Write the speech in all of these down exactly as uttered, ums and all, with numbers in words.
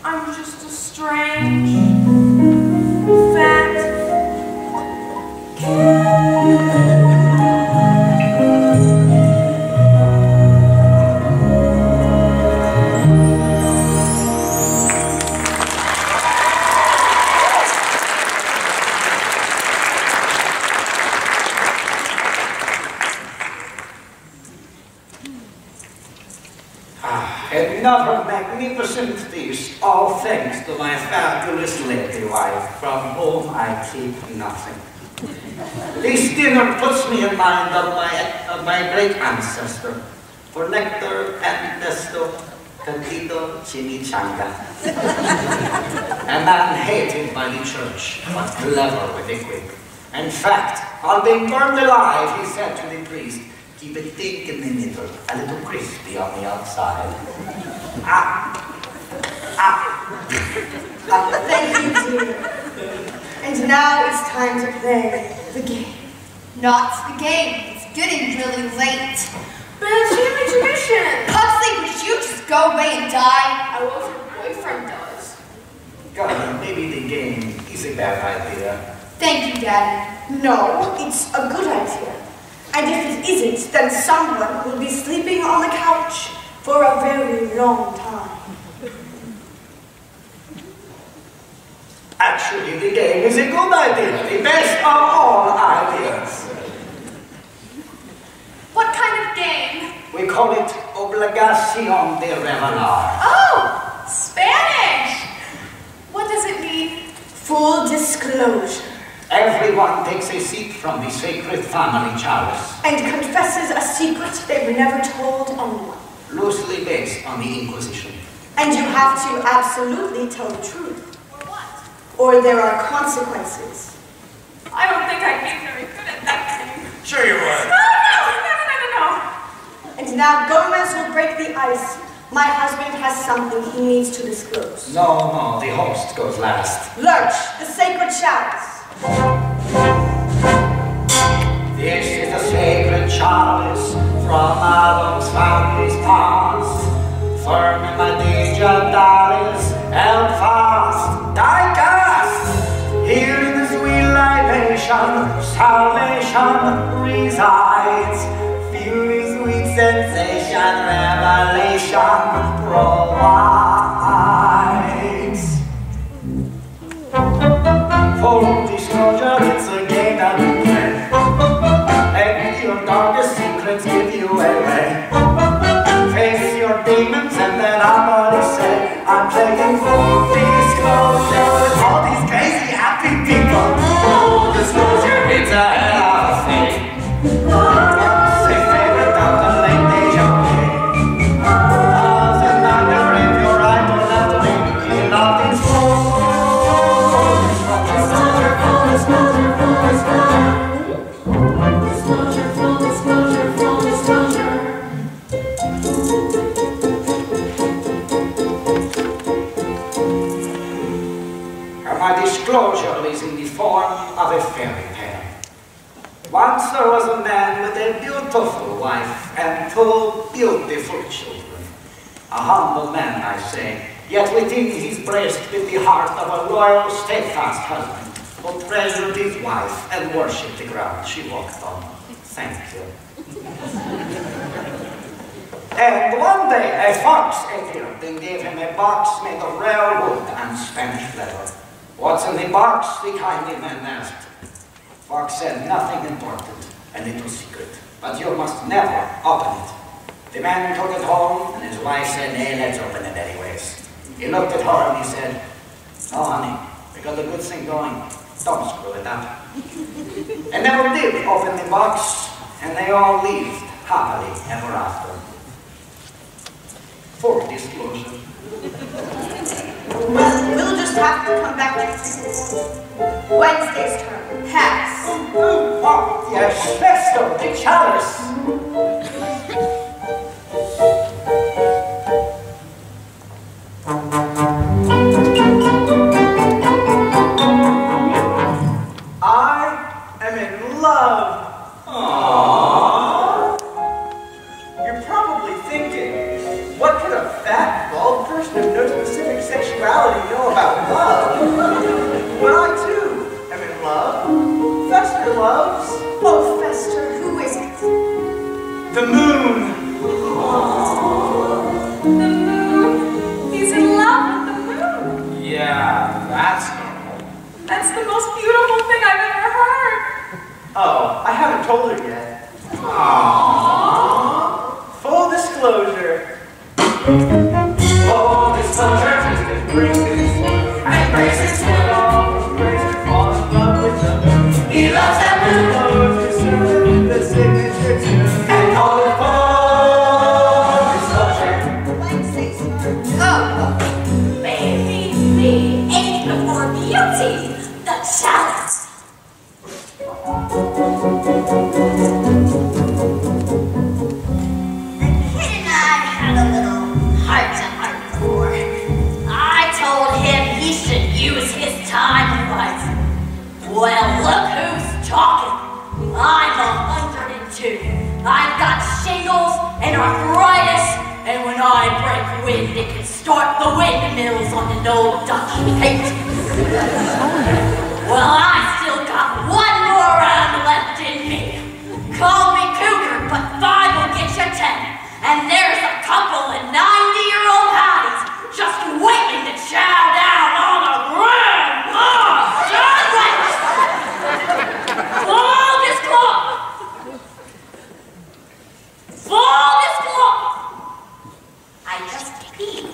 I'm just a strange, fat cat. Another magnificent feast, all thanks to my fabulous lady wife, from whom I keep nothing. This dinner puts me in mind of my, of my great ancestor, for nectar and pesto, candito chimichanga. A man hated by the church, but clever with a quick. In fact, on being burned alive, he said to the priest, keep it thick in the middle, a little crispy on the outside. Ah! Ah! Oh, thank you, dear. And now it's time to play the game. Not the game. It's getting really late. But it's family tradition. Pugsley, would you just go away and die? I will if your boyfriend does. God, maybe the game is a bad idea. Thank you, Daddy. No, it's a good idea. And if it isn't, then someone will be sleeping on the couch for a very long time. Actually, the game is a good idea. The best of all ideas. What kind of game? We call it Obligación de Revelar. Oh, Spanish. What does it mean? Full disclosure. Everyone takes a seat from the sacred family chalice. And confesses a secret they've never told anyone. Loosely based on the Inquisition. And you have to absolutely tell the truth. Or what? Or there are consequences. I don't think I'd be very good at that game. Sure you would. No, no, no, no, no, no. And now Gomez will break the ice. My husband has something he needs to disclose. No, no, the host goes last. Lurch, the sacred chalice. This is the sacred chalice from Adam's family's past. Firm in my digitalis, held fast, die cast. Here in the sweet libation, salvation resides. Feel the sweet sensation, revelation provides. Full disclosure, it's a game that we play. Let your darkest secrets give you away. Face your demons and then somebody say, I'm playing full disclosure with all these crazy happy people. Full disclosure, it's a hell of a thing. Say favorite of the late deja vu. Doesn't matter if you're right or left wing. You love these fools. Disclosure, full disclosure, full disclosure. Disclosure, full disclosure, full disclosure. My disclosure is in the form of a fairy tale. Once there was a man with a beautiful wife and two beautiful children. A humble man, I say, yet within his breast beat the heart of a loyal, steadfast husband who treasured his wife and worshipped the ground she walked on. Thank you. And one day a fox appeared and gave him a box made of rare wood and Spanish leather. What's in the box? The kindly man asked. Fox said, nothing important, a little secret, but you must never open it. The man took it home, and his wife said, hey, let's open it anyways. He looked at her and he said, no, honey, we got a good thing going. Don't screw it up. And never did open the box, and they all lived happily ever after. Full disclosure. Well, we'll just have to come back next week. Wednesday's turn. Pass. Oh, yes, let's go. The chalice. I am in love. Aww. You're probably thinking, what could a fat, bald person of no specific sexuality That's the most beautiful thing I've ever heard. Oh, I haven't told her yet. Aww. Full disclosure. Full disclosure. Embraces embraces love. Embraces fall in love with them. He loves that blue closure, serving the signature tune. And all the full disclosure. Oh, baby, me, age before beauty, the chalice. The kid and I had a little heart-to-heart before. I told him he should use his time right. Well, look who's talking. I'm a hundred and two. I've got shingles and arthritis, and when I break wind, it can start the windmills on an old Dutch gate. Well, I still got one more round left in me. Call me cougar, but five will get you ten. And there's a couple of ninety-year-old hotties just waiting to chow down on the grandma sandwich. Full disclosure. Full disclosure. I just peed.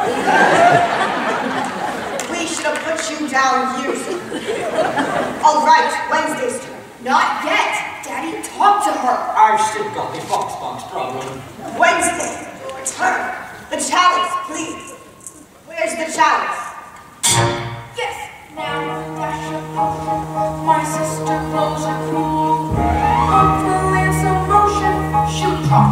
We should have put you down years ago. All right, Wednesday's turn. Not yet. Daddy, talk to her. I've still got the box box problem. Wednesday, your turn. The chalice, please. Where's the chalice? Yes, now dash of potion. My sister blows her cool. Up the lance of motion, shoot drop.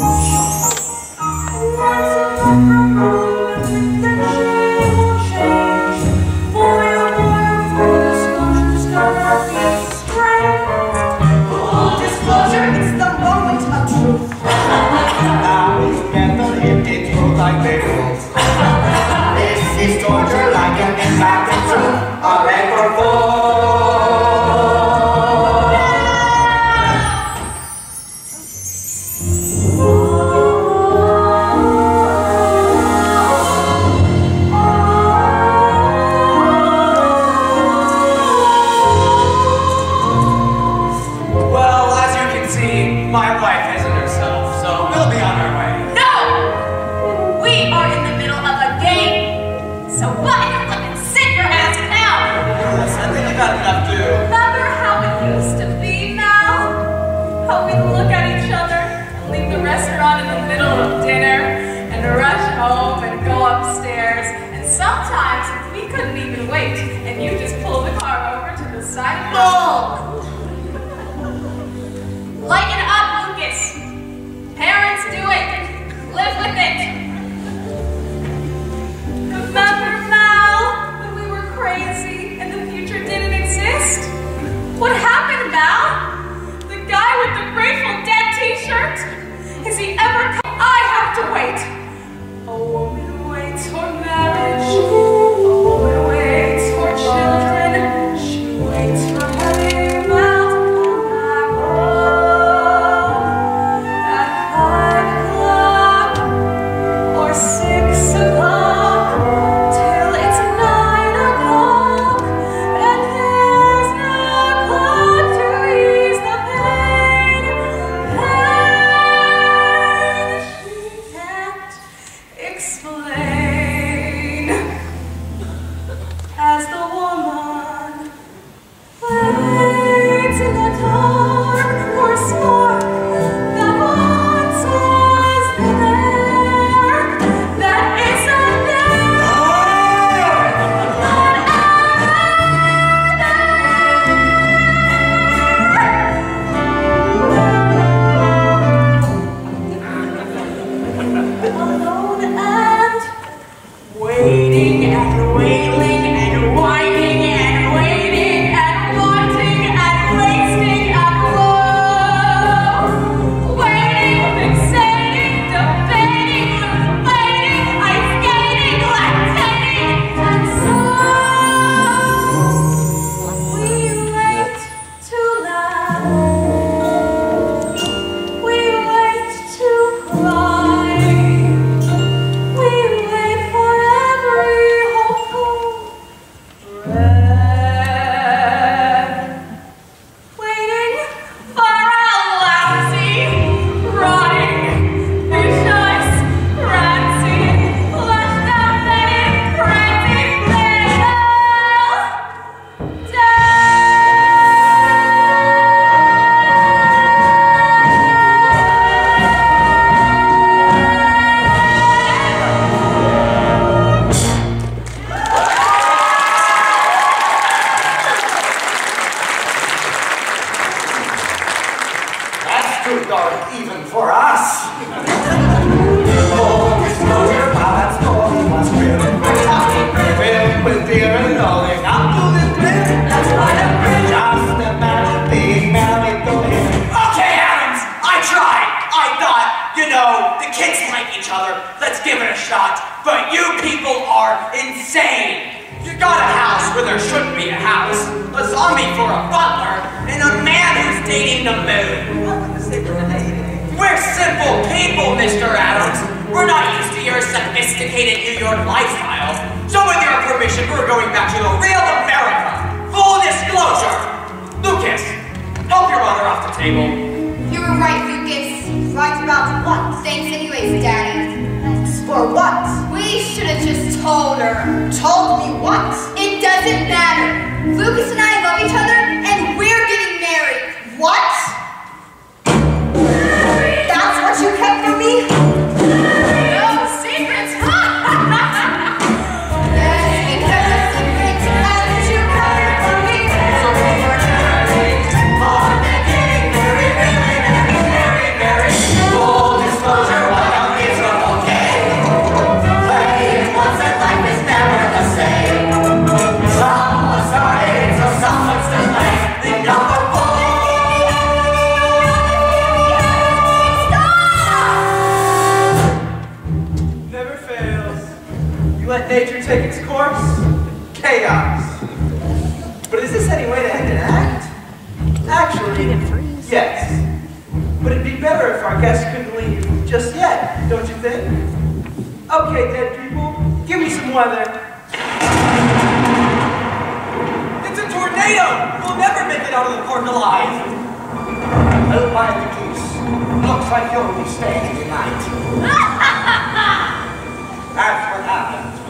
Once in a moment, then she will change. Boy, oh boy, full disclosure's gonna be strange. Full disclosure, it's the moment of truth. Now we together if it's true like they rules. This is torture like an impacted truth. A leg for four. Well, as you can see, my wife isn't herself, so we'll be on our way. No! We are in the middle of a game. So why not fucking sit your ass down? Yes, I think you got enough to do. Remember how it used to be now? How we'd look at each other and leave the restaurant in the middle of dinner and rush home and go upstairs. And sometimes we couldn't even wait and you just pull the car over to the side of the road. Lighten up, Lucas. Parents do it. Live with it. Remember, Mal, when we were crazy and the future didn't exist? What happened, Mal? The guy with the Grateful Dead t-shirt? Has he ever come? I have to wait. A woman waits for marriage. A woman waits for children. She waits for heavy mouth on that road. At five o'clock or six o'clock till it's nine o'clock, and there's no clock to ease the pain. Pain she can't explain. As the woman waits in the dark for a spark that once was there, that isn't there, not alone and waiting and wailing and whining and waiting and wanting and wasting and low. Waiting, fixating, debating, waiting, ice skating, lactating, and so we wait to laugh. We wait to cry. We wait for every hopeful clear and going up to this bridge. That's why the bridge. Just imagine being married to him. Okay, Adams, I tried. I thought, you know, the kids like each other. Let's give it a shot. But you people are insane. You got a house where there shouldn't be a house, a zombie for a butler, and a man who's dating the moon. We're simple people, Mister Adams. We're not used to your sophisticated New York lifestyle. So with your permission, we're going back to the real America. Full disclosure. Lucas, help your mother off the table. You were right, Lucas. Right about what? Thanks anyways, Daddy. For what? We should have just told her. Told me what? It doesn't matter. Lucas and I love each other, and we're getting married. What? That's what you kept from me? No secrets! Yes, we kept a secret. That's what you kept from me. So we were married. Oh, they're getting married, married, married, married. Full disclosure, what a miserable game. Playing once and life is never the same. Someone started, so someone's to blame. The number four. Never fails. You let nature take its course, chaos. But is this any way to end an act? Actually, yes. But it'd be better if our guests couldn't leave just yet, don't you think? Okay, dead people, give me some weather. It's a tornado! We'll never make it out of the park alive! Oh, by the geese. Looks like you'll be staying tonight. That's what happens